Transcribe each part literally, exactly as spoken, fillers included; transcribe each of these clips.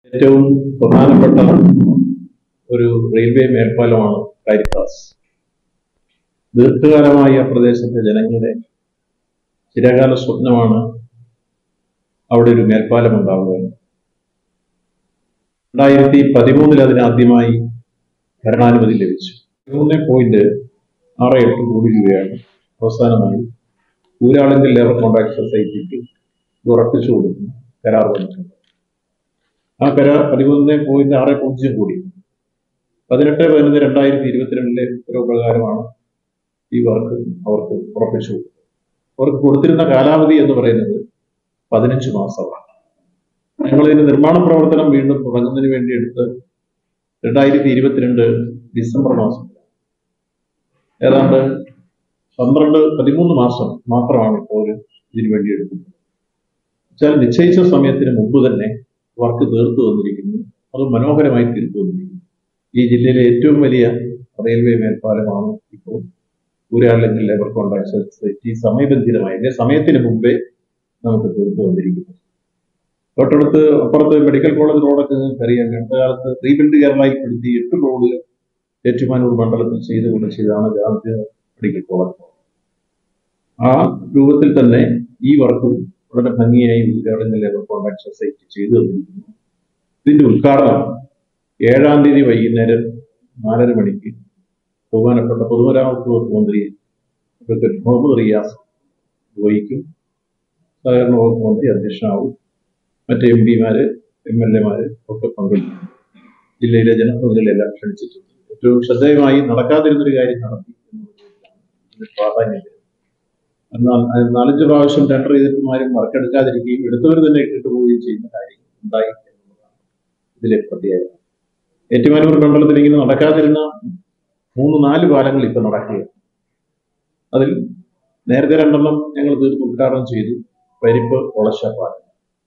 ഏറ്റവും പ്രധാനപ്പെട്ട ഒരു റെയിൽവേ മേൽപ്പാലമാണ് കാരിത്താസ്. ദീർഘകാലമായി ആ പ്രദേശത്തെ ജനങ്ങളുടെ ചിരകാല സ്വപ്നമാണ് അവിടെ ഒരു മേൽപ്പാലം ഉണ്ടാവുക. രണ്ടായിരത്തി പതിമൂന്നിൽ അതിനാദ്യമായി ഭരണാനുമതി ലഭിച്ചു. പതിമൂന്ന് പോയിന്റ് ആറ് എട്ട് കോടി രൂപയാണ് അവസാനമായി ഊരാളുങ്കൽ ലേബർ കോൺട്രാക്ട് സൊസൈറ്റിക്ക് ഉറപ്പിച്ചു കൊടുക്കുന്ന കരാർ വന്നിട്ടുണ്ട്. ആ കരാർ പതിമൂന്ന് പോയിന്റ് ആറ് പൂജ്യം കോടി പതിനെട്ട് പതിനൊന്ന് രണ്ടായിരത്തി ഇരുപത്തിരണ്ടിലെ ഉത്തരവുപ്രകാരമാണ് ഈ വർക്ക് അവർക്ക് ഉറപ്പിച്ചു കൊടുത്തത്. അവർക്ക് കൊടുത്തിരുന്ന കാലാവധി എന്ന് പറയുന്നത് പതിനഞ്ച് മാസമാണ്. ഞങ്ങൾ ഇതിന്റെ നിർമ്മാണ പ്രവർത്തനം വീണ്ടും തുടങ്ങുന്നതിന് വേണ്ടി എടുത്ത് രണ്ടായിരത്തി ഇരുപത്തിരണ്ട് ഡിസംബർ മാസം ഏതാണ്ട് പന്ത്രണ്ട് പതിമൂന്ന് മാസം മാത്രമാണ് ഇപ്പോൾ ഇതിനു വേണ്ടി എടുക്കുന്നത്. വെച്ചാൽ നിശ്ചയിച്ച സമയത്തിന് മുമ്പ് തന്നെ വർക്ക് തീർത്തു വന്നിരിക്കുന്നു. അത് മനോഹരമായി തീർത്തു വന്നിരിക്കുന്നു. ഈ ജില്ലയിലെ ഏറ്റവും വലിയ റെയിൽവേ മേൽപ്പാലമാണ് ഇപ്പോൾ ഊരാളുങ്കൽ ലേബർ കോൺട്രാക്ട് സൊസൈറ്റി സമയബന്ധിതമായി അതിന്റെ സമയത്തിന് മുമ്പേ നമുക്ക് തീർത്തു വന്നിരിക്കുന്നു. തൊട്ടടുത്ത് അപ്പുറത്ത് മെഡിക്കൽ കോളേജ് റോഡൊക്കെ നിങ്ങൾക്ക് അറിയാം. അടുത്ത കാലത്ത് റീബിൽഡ് കേരളയിൽപ്പെടുത്തി എട്ട് റോഡ് ഏറ്റുമാനൂർ മണ്ഡലത്തിൽ ചെയ്തുകൊണ്ട് ചെയ്താണ് ആദ്യ മെഡിക്കൽ കോളേജ്. ആ രൂപത്തിൽ തന്നെ ഈ വർക്കും വളരെ ഭംഗിയായി ഊരാളുങ്കൽ ലേബർ കോൺട്രാക്ട് സൊസൈറ്റി ചെയ്തു തന്നിരിക്കുന്നു. ഇതിന്റെ ഉദ്ഘാടനം ഏഴാം തീയതി വൈകുന്നേരം നാലര മണിക്ക് ബഹുമാനപ്പെട്ട പൊതുമരാമത്ത് വകുപ്പ് മന്ത്രി മുഹമ്മദ് റിയാസ് വഹിക്കും. സഹകരണ വകുപ്പ് മന്ത്രി അധ്യക്ഷനാവും. മറ്റ് എം പിമാര് എം എൽ എമാര് ഒക്കെ പങ്കെടുക്കും. ജില്ലയിലെ ജനപ്രതിനിധികളെല്ലാം ക്ഷണിച്ചിട്ടുണ്ട്. ഏറ്റവും ശ്രദ്ധേയമായി നടക്കാതിരുന്നൊരു കാര്യം നടത്തി എന്നുള്ളതാണ് പ്രാധാന്യം. എന്നാൽ നാലഞ്ച് പ്രാവശ്യം ടെൻഡർ ചെയ്തിട്ടുമാരും വർക്കെടുക്കാതിരിക്കുകയും എടുത്തവർ തന്നെ കിട്ടുപോവുകയും ചെയ്യുന്ന കാര്യം ഉണ്ടായി എന്നുള്ളതാണ് ഇതിലെ പ്രത്യേകത. ഏറ്റുമാനൂർ മണ്ഡലത്തിൽ ഇങ്ങനെ നടക്കാതിരുന്ന മൂന്ന് നാല് പാലങ്ങൾ ഇപ്പൊ നടക്കുകയാണ്. അതിൽ നേരത്തെ രണ്ടെണ്ണം ഞങ്ങൾ തീർത്ത് ഉദ്ഘാടനം ചെയ്തു. പരിപ്പ് ഒളശ പാലം.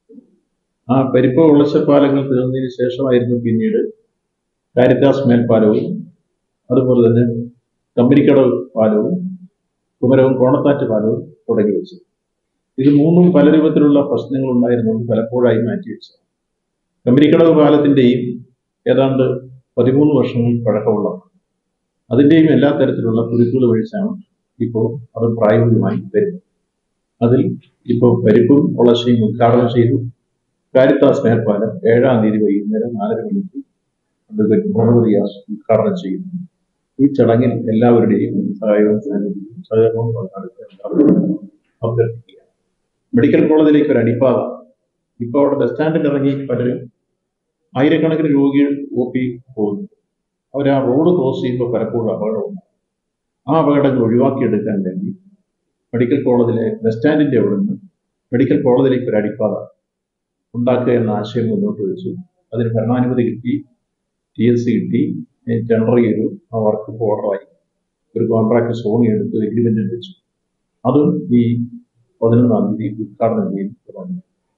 ആ പരിപ്പ് ഒളശ പാലങ്ങൾ തീർന്നതിന് ശേഷമായിരുന്നു പിന്നീട് കാരിത്താസ് മേൽപ്പാലവും അതുപോലെ തന്നെ കമ്പനിക്കടവ് പാലവും കുമരവും കോണത്താറ്റ് പാലവും തുടങ്ങി വെച്ചു. ഇത് മൂന്നും പല രൂപത്തിലുള്ള പ്രശ്നങ്ങൾ ഉണ്ടായിരുന്നുകൊണ്ട് പലപ്പോഴായി മാറ്റിവെച്ചു. കമ്പനിക്കടവ് പാലത്തിന്റെയും ഏതാണ്ട് പതിമൂന്ന് വർഷങ്ങൾ പഴക്കമുള്ള അതിന്റെയും എല്ലാ തരത്തിലുള്ള കുരുക്കുകൾ വഴിച്ചാണ് ഇപ്പോൾ അത് പ്രായോഗികമായി വരുന്നത്. അതിൽ ഇപ്പോൾ പരിപ്പും ഒളശയും ഉദ്ഘാടനം ചെയ്തു. കാരിത്താസ് മേൽപ്പാലം ഏഴാം തീയതി വൈകുന്നേരം നാലര മണിക്ക് അഡ്വക്കേറ്റ് മുഹമ്മദ് റിയാസ് ഉദ്ഘാടനം ചെയ്യുന്നു. ഈ ചടങ്ങിൽ എല്ലാവരുടെയും സഹായവും സാന്നിധ്യവും സഹകരണവും അഭ്യർത്ഥിക്കുക. മെഡിക്കൽ കോളേജിലേക്ക് ഒരു അടിപ്പാത ഇപ്പൊ അവിടെ ബസ് സ്റ്റാൻഡിൽ ഇറങ്ങി പലരും ആയിരക്കണക്കിന് രോഗികൾ ഒ പി പോകുന്നു. അവർ ആ റോഡ് ക്രോസ് ചെയ്യുമ്പോൾ പലപ്പോഴും അപകടമുണ്ട്. ആ അപകടങ്ങൾ ഒഴിവാക്കിയെടുക്കാൻ വേണ്ടി മെഡിക്കൽ കോളേജിലെ ബസ് സ്റ്റാൻഡിന്റെ അവിടെ നിന്ന് മെഡിക്കൽ കോളേജിലേക്ക് ഒരു അടിപ്പാത ഉണ്ടാക്കുക എന്ന ആശയം മുന്നോട്ട് വെച്ചു. അതിന് ഭരണാനുമതി കിട്ടി, ടി എസ് സി കിട്ടി, ടെൻഡർ ചെയ്തു. ആ വർക്ക് ഓർഡറായി. ഒരു കോൺട്രാക്ട് സോണി എടുത്ത് എഗ്രിമെന്റ് വെച്ചു. അതും ഈ പതിനൊന്നാം തീയതി ഉദ്ഘാടനം ചെയ്തു തുടങ്ങി.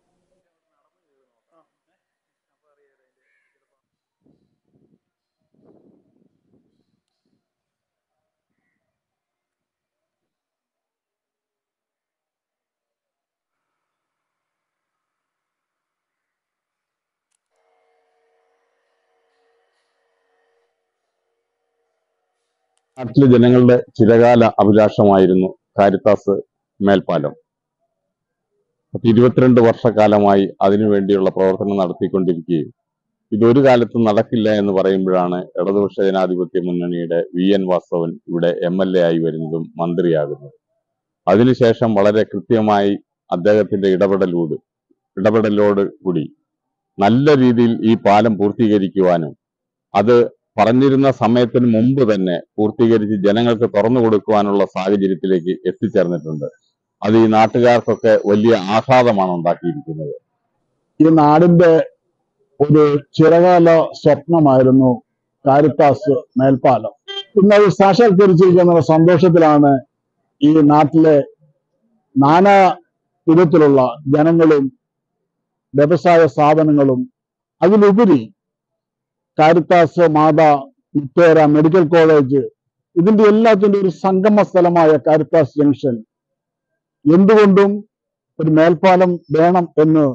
നാട്ടിലെ ജനങ്ങളുടെ ചിരകാല അഭിലാഷമായിരുന്നു കാരിത്താസ് മേൽപ്പാലം. ഇരുപത്തിരണ്ട് വർഷക്കാലമായി അതിനുവേണ്ടിയുള്ള പ്രവർത്തനം നടത്തിക്കൊണ്ടിരിക്കുകയും ഇതൊരു കാലത്തും നടക്കില്ല എന്ന് പറയുമ്പോഴാണ് ഇടതുപക്ഷ ജനാധിപത്യ മുന്നണിയുടെ വി എൻ വാസവൻ ഇവിടെ എം എൽ എ ആയി വരുന്നതും മന്ത്രിയാകുന്നത്. അതിനുശേഷം വളരെ കൃത്യമായി അദ്ദേഹത്തിന്റെ ഇടപെടലോട് ഇടപെടലോട് കൂടി നല്ല രീതിയിൽ ഈ പാലം പൂർത്തീകരിക്കുവാനും അത് പറഞ്ഞിരുന്ന സമയത്തിന് മുമ്പ് തന്നെ പൂർത്തീകരിച്ച് ജനങ്ങൾക്ക് തുറന്നു കൊടുക്കുവാനുള്ള സാഹചര്യത്തിലേക്ക് എത്തിച്ചേർന്നിട്ടുണ്ട്. അത് ഈ നാട്ടുകാർക്കൊക്കെ വലിയ ആഹ്ലാദമാണ് ഉണ്ടാക്കിയിരിക്കുന്നത്. ഈ നാടിന്റെ ഒരു ചിരകാല സ്വപ്നമായിരുന്നു കാരിത്താസ് മേൽപ്പാലം. ഇന്നത് സാക്ഷാത്കരിച്ചിരിക്കുന്ന സന്തോഷത്തിലാണ് ഈ നാട്ടിലെ നാനാ വിധത്തിലുള്ള ജനങ്ങളും വ്യവസായ സ്ഥാപനങ്ങളും അതിലുപരി കാരിത്താസ് മാതാ മുത്തേര മെഡിക്കൽ കോളേജ് ഇതിന്റെ എല്ലാത്തിന്റെ ഒരു സംഗമ സ്ഥലമായ കാരിത്താസ് ജംഗ്ഷൻ എന്തുകൊണ്ടും ഒരു മേൽപ്പാലം വേണം എന്ന്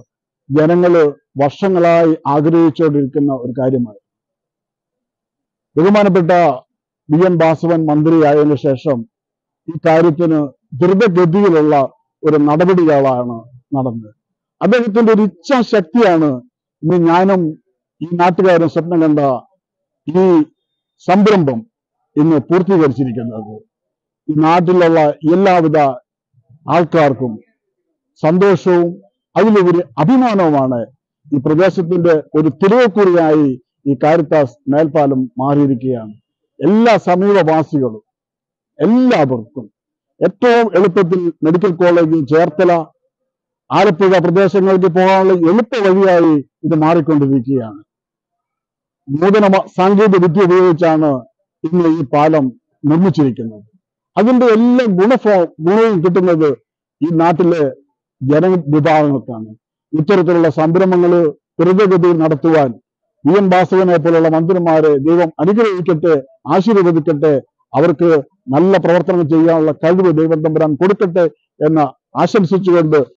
ജനങ്ങള് വർഷങ്ങളായി ആഗ്രഹിച്ചുകൊണ്ടിരിക്കുന്ന ഒരു കാര്യമായി. ബഹുമാനപ്പെട്ട വി എൻ വാസവൻ മന്ത്രിയായതിനു ശേഷം ഈ കാര്യത്തിന് ദ്രുതഗതിയിലുള്ള ഒരു നടപടികളാണ് നടന്നത്. അദ്ദേഹത്തിന്റെ ഒരു ഇച്ഛാശക്തിയാണ് ഇന്ന് ഞാനും ഈ നാട്ടുകാരും സ്വപ്നം കണ്ട ഈ സംരംഭം ഇന്ന് പൂർത്തീകരിച്ചിരിക്കുന്നത്. ഈ നാട്ടിലുള്ള എല്ലാവിധ ആൾക്കാർക്കും സന്തോഷവും അതിലുപരി അഭിമാനവുമാണ് ഈ പ്രദേശത്തിന്റെ ഒരു തിരുവക്കുറിയായി ഈ കാരിത്താസ് മേൽപ്പാലം മാറിയിരിക്കുകയാണ്. എല്ലാ സമീപവാസികളും എല്ലാവർക്കും ഏറ്റവും എളുപ്പത്തിൽ മെഡിക്കൽ കോളേജ്, ചേർത്തല, ആലപ്പുഴ പ്രദേശങ്ങൾക്ക് പോകാനുള്ള എളുപ്പ വഴിയായി ഇത് മാറിക്കൊണ്ടിരിക്കുകയാണ്. നൂതന സാങ്കേതിക വിദ്യ ഉപയോഗിച്ചാണ് ഇന്ന് ഈ പാലം നിർമ്മിച്ചിരിക്കുന്നത്. അതിന്റെ എല്ലാ ഗുണഫോ ഗുണവും കിട്ടുന്നത് ഈ നാട്ടിലെ ജനവിഭാഗങ്ങൾക്കാണ്. ഇത്തരത്തിലുള്ള സംരംഭങ്ങൾ ത്വരിതഗതിയിൽ നടത്തുവാൻ വി എൻ വാസവനെ പോലുള്ള മന്ത്രിമാരെ ദൈവം അനുഗ്രഹിക്കട്ടെ, ആശീർവദിക്കട്ടെ. അവർക്ക് നല്ല പ്രവർത്തനം ചെയ്യാനുള്ള കഴിവ് ദൈവം തമ്പുരാൻ കൊടുക്കട്ടെ എന്ന് ആശംസിച്ചുകൊണ്ട്